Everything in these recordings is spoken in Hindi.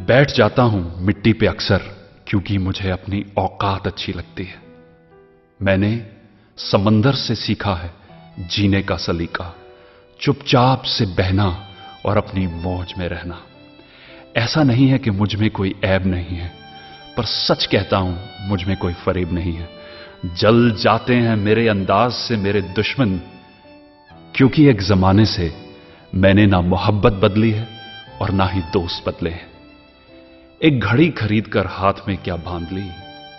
बैठ जाता हूं मिट्टी पे अक्सर, क्योंकि मुझे अपनी औकात अच्छी लगती है। मैंने समंदर से सीखा है जीने का सलीका, चुपचाप से बहना और अपनी मौज में रहना। ऐसा नहीं है कि मुझ में कोई ऐब नहीं है, पर सच कहता हूं मुझ में कोई फरेब नहीं है। जल जाते हैं मेरे अंदाज से मेरे दुश्मन, क्योंकि एक जमाने से मैंने ना मोहब्बत बदली है और ना ही दोस्त बदले हैं। एक घड़ी खरीद कर हाथ में क्या बांध ली,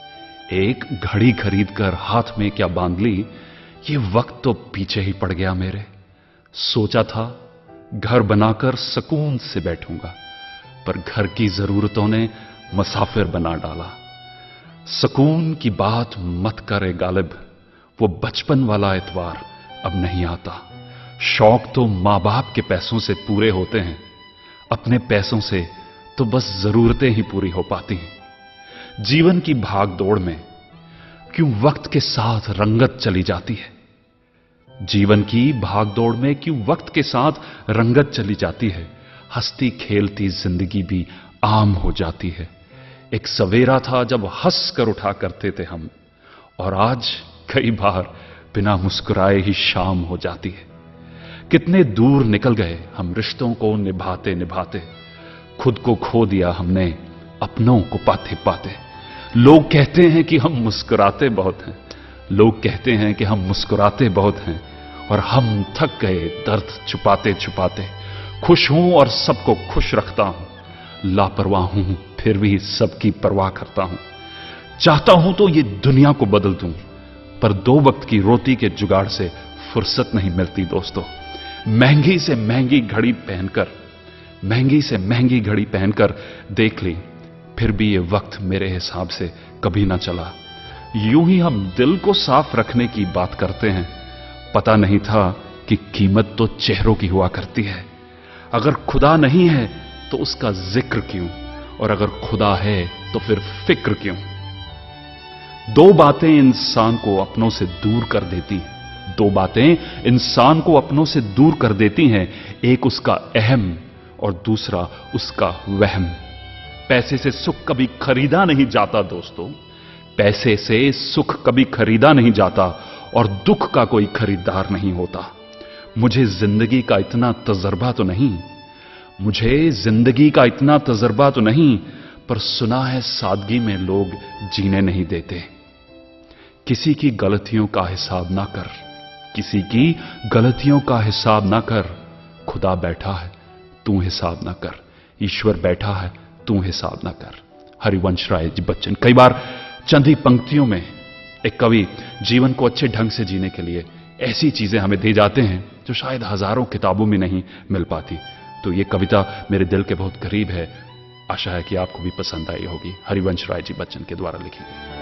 एक घड़ी खरीद कर हाथ में क्या बांध ली, ये वक्त तो पीछे ही पड़ गया मेरे। सोचा था घर बनाकर सुकून से बैठूंगा, पर घर की जरूरतों ने मुसाफिर बना डाला। सुकून की बात मत करे गालिब, वो बचपन वाला एतवार अब नहीं आता। शौक तो मां बाप के पैसों से पूरे होते हैं, अपने पैसों से तो बस जरूरतें ही पूरी हो पाती हैं। जीवन की भाग दौड़ में क्यों वक्त के साथ रंगत चली जाती है, जीवन की भाग दौड़ में क्यों वक्त के साथ रंगत चली जाती है। हंसती खेलती जिंदगी भी आम हो जाती है। एक सवेरा था जब हंस कर उठा करते थे हम, और आज कई बार बिना मुस्कुराए ही शाम हो जाती है। कितने दूर निकल गए हम रिश्तों को निभाते निभाते, खुद को खो दिया हमने अपनों को पाते पाते। लोग कहते हैं कि हम मुस्कुराते बहुत हैं, लोग कहते हैं कि हम मुस्कुराते बहुत हैं, और हम थक गए दर्द छुपाते छुपाते। खुश हूं और सबको खुश रखता हूं, लापरवाह हूं फिर भी सबकी परवाह करता हूं। चाहता हूं तो ये दुनिया को बदल दूं, पर दो वक्त की रोटी के जुगाड़ से फुर्सत नहीं मिलती दोस्तों। महंगी से महंगी घड़ी पहनकर, महंगी से महंगी घड़ी पहनकर देख ली, फिर भी ये वक्त मेरे हिसाब से कभी ना चला। यूं ही हम दिल को साफ रखने की बात करते हैं, पता नहीं था कि कीमत तो चेहरों की हुआ करती है। अगर खुदा नहीं है तो उसका जिक्र क्यों, और अगर खुदा है तो फिर फिक्र क्यों। दो बातें इंसान को अपनों से दूर कर देती हैं, दो बातें इंसान को अपनों से दूर कर देती हैं। एक उसका अहम और दूसरा उसका वहम। पैसे से सुख कभी खरीदा नहीं जाता दोस्तों, पैसे से सुख कभी खरीदा नहीं जाता, और दुख का कोई खरीदार नहीं होता। मुझे जिंदगी का इतना तजर्बा तो नहीं, मुझे जिंदगी का इतना तजर्बा तो नहीं, पर सुना है सादगी में लोग जीने नहीं देते। किसी की गलतियों का हिसाब ना कर, किसी की गलतियों का हिसाब ना कर। खुदा बैठा है तू हिसाब ना कर, ईश्वर बैठा है तू हिसाब ना कर। हरिवंश राय जी बच्चन। कई बार चंद ही पंक्तियों में एक कवि जीवन को अच्छे ढंग से जीने के लिए ऐसी चीजें हमें दे जाते हैं जो शायद हजारों किताबों में नहीं मिल पाती। तो ये कविता मेरे दिल के बहुत करीब है, आशा है कि आपको भी पसंद आई होगी। हरिवंश राय जी बच्चन के द्वारा लिखी गई।